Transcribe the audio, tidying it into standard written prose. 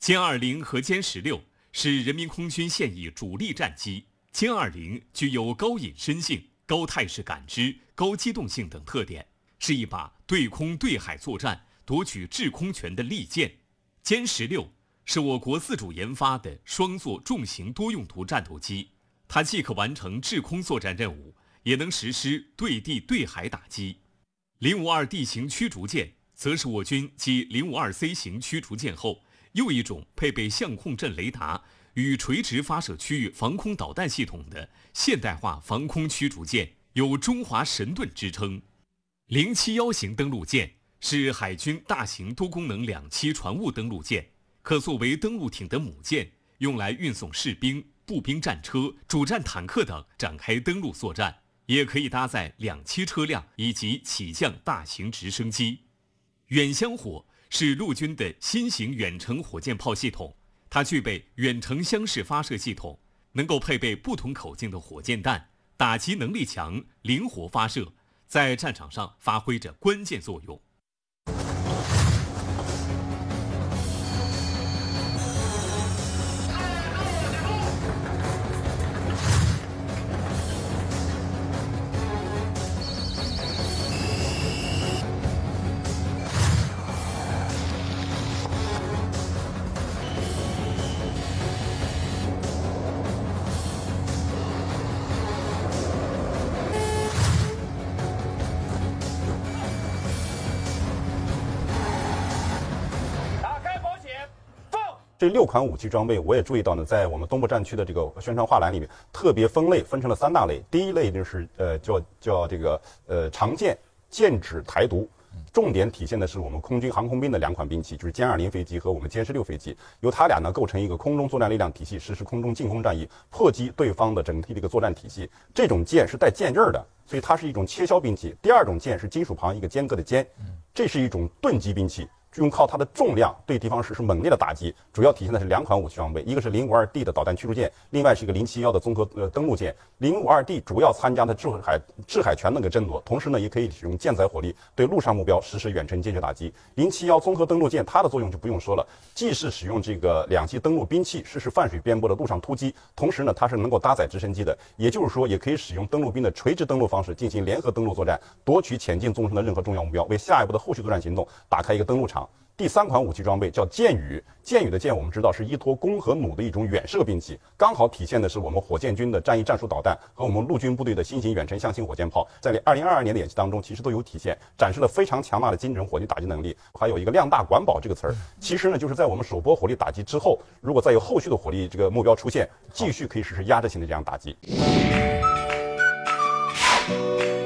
歼20和歼16是人民空军现役主力战机。歼20具有高隐身性、高态势感知、高机动性等特点，是一把对空对海作战夺取制空权的利剑。歼16是我国自主研发的双座重型多用途战斗机，它既可完成制空作战任务，也能实施对地对海打击。052D 型驱逐舰则是我军继052C 型驱逐舰后又一种配备相控阵雷达与垂直发射区域防空导弹系统的现代化防空驱逐舰，有中华神盾之称。071型登陆舰是海军大型多功能两栖船坞登陆舰，可作为登陆艇的母舰，用来运送士兵、步兵战车、主战坦克等展开登陆作战，也可以搭载两栖车辆以及起降大型直升机。远香火是陆军的新型远程火箭炮系统，它具备远程箱式发射系统，能够配备不同口径的火箭弹，打击能力强，灵活发射，在战场上发挥着关键作用。 这6款武器装备，我也注意到呢，在我们东部战区的这个宣传画栏里面，特别分成了3大类。第一类就是叫这个常见剑指台独，重点体现的是我们空军航空兵的2款兵器，就是歼20飞机和我们歼16飞机，由它俩呢构成一个空中作战力量体系，实施空中进攻战役，破击对方的整体的一个作战体系。这种剑是带剑刃的，所以它是一种切削兵器。第二种剑是金属旁一个间隔的间，这是一种钝击兵器。用靠它的重量对敌方实施猛烈的打击，主要体现的是2款武器装备，一个是052D 的导弹驱逐舰，另外是一个071的综合登陆舰。052D 主要参加的制海权那个争夺，同时呢也可以使用舰载火力对陆上目标实施远程坚决打击。071综合登陆舰它的作用就不用说了，既是使用这个2栖登陆兵器实施泛水边波的陆上突击，同时呢它是能够搭载直升机的，也就是说也可以使用登陆兵的垂直登陆方式进行联合登陆作战，夺取前进纵深的任何重要目标，为下一步的后续作战行动打开一个登陆场。第3款武器装备叫箭雨，箭雨的箭我们知道是依托弓和弩的一种远射兵器，刚好体现的是我们火箭军的战役战术导弹和我们陆军部队的新型远程向心火箭炮，在2022年的演习当中其实都有体现，展示了非常强大的精准火力打击能力。还有一个量大管饱这个词儿，其实呢就是在我们首波火力打击之后，如果再有后续的火力这个目标出现，继续可以实施压制性的这样打击。